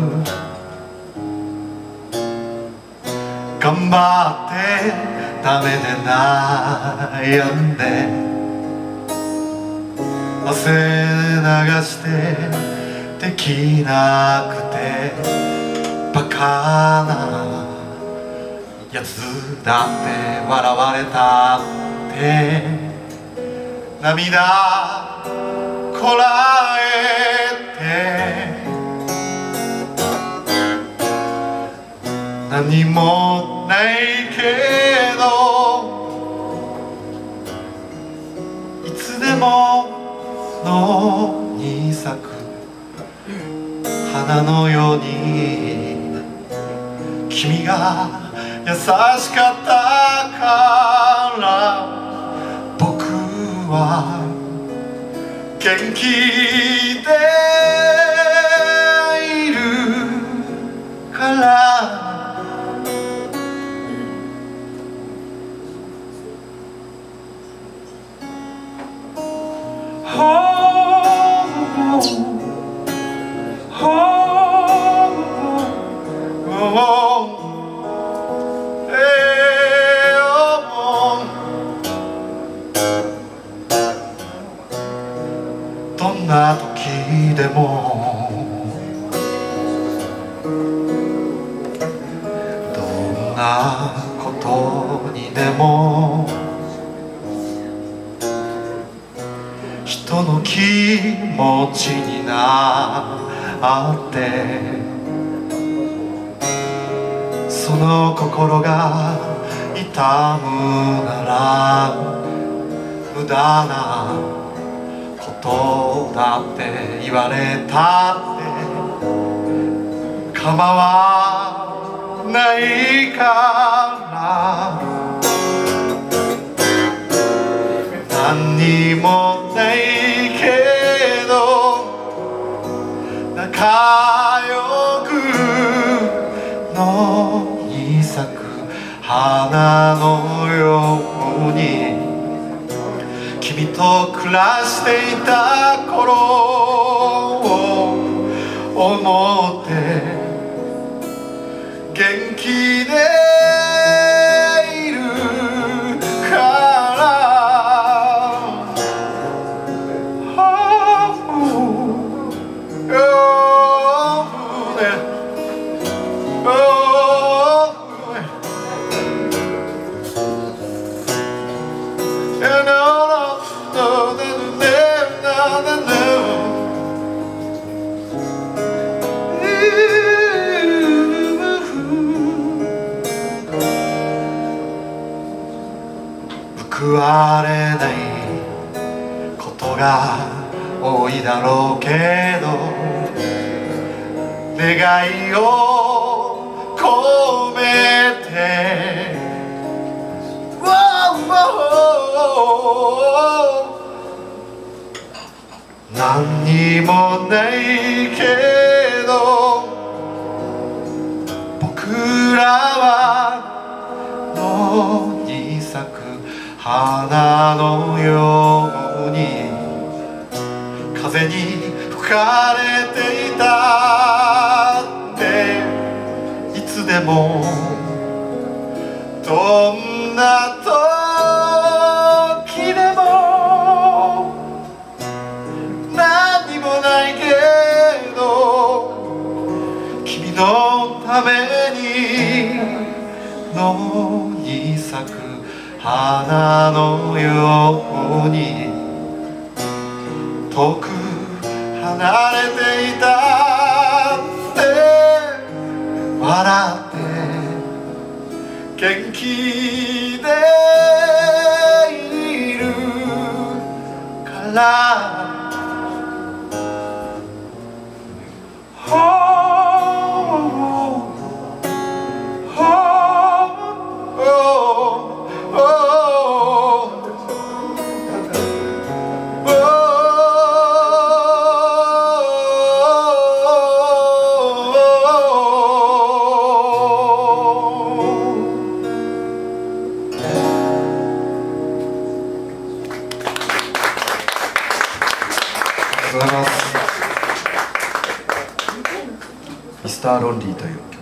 頑張ってダメで悩んで汗流してできなくてバカなやつだって笑われたって涙こらえて何もないけどいつでも野に咲く花のように君が優しかったから僕は元気でいるからどんな時でもどんなことにでも人の気持ちになってその心が痛むなら無駄なことだって言われたって構わないから何にもないけど仲良く野に咲く花のように君と暮らしていた頃を思って元気でいるから報われないことが多いだろうけど願いを込めて何にもないけど僕らは野に咲く花のように風に吹かれていたっていつでもどんな時でも何にもないけど君のために野に咲く花のように遠く離れていたって笑って元気でいるからミスターロンリーという